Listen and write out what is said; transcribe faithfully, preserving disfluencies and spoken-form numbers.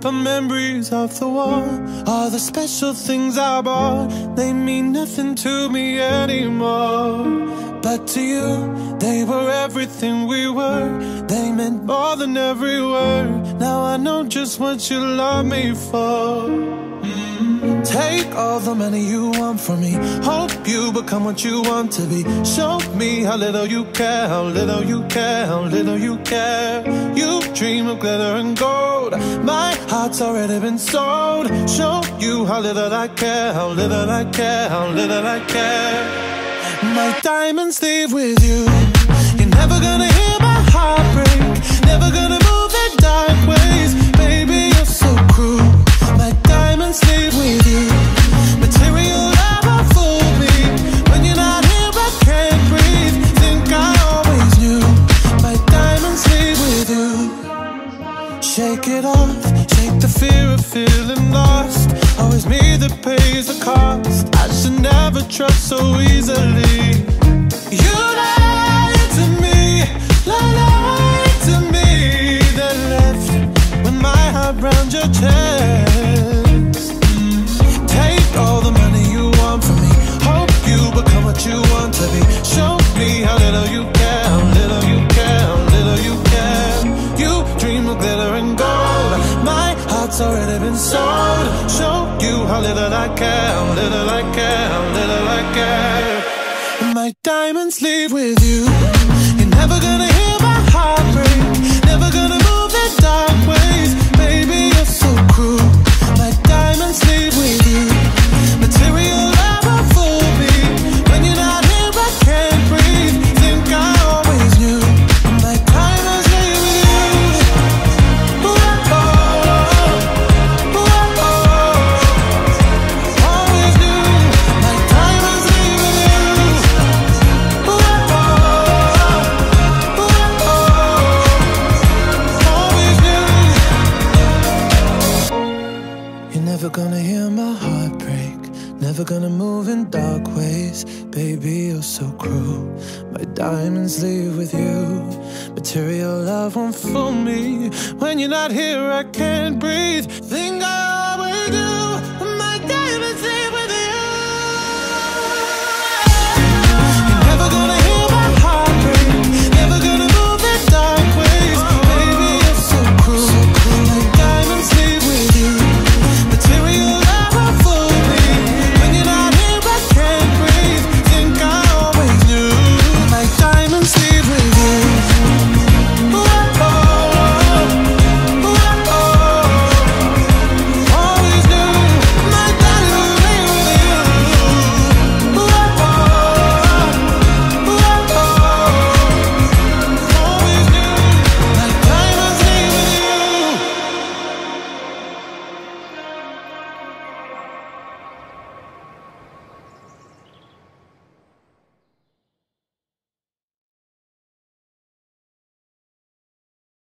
up our memories off the wall. All the special things I bought, they mean nothing to me anymore. But to you, they were everything we were. They meant more than every word. Now I know just what you love me for. mm. Take all the money you want from me. Hope you become what you want to be. Show me how little you care, how little you care, how little you care. You dream of glitter and gold. My heart's already been sold. Show you how little I care, how little I care, how little I care. My diamonds leave with you. You're never gonna hear my heart break. Never gonna move in dark ways. Baby, you're so cruel. My diamonds leave with you. Material love will fool me. When you're not here, I can't breathe. Think I always knew. My diamonds leave with you. Shake it off, shake the fear of feeling lost. Always me that pays the cost. I should never trust so easily. You lied to me, lied to me. Then left with my heart round your chest. Take all the money you want from me. Hope you become what you want to be. Show me how little you care, how little you care, how little you care. You dream of glitter and gold. My heart's already been sold. Show you how little I care, how little I care, how little I care. My diamonds leave with you. You're never gonna hear my heart break. Never gonna move in dark ways. Baby, you're so cruel. My diamonds leave with you. Material love will fool me. When you're not here, I can't breathe. Think I always knew. My diamonds leave with you. Ooh, oh, oh, ooh, oh, always knew. My diamonds leave with you. Ooh, oh, ooh, oh, always knew. You're never gonna hear my heart break. Never gonna move in dark ways. Baby, you're so cruel. My diamonds leave with you. Material love won't fool me. When you're not here, I can't breathe. Think I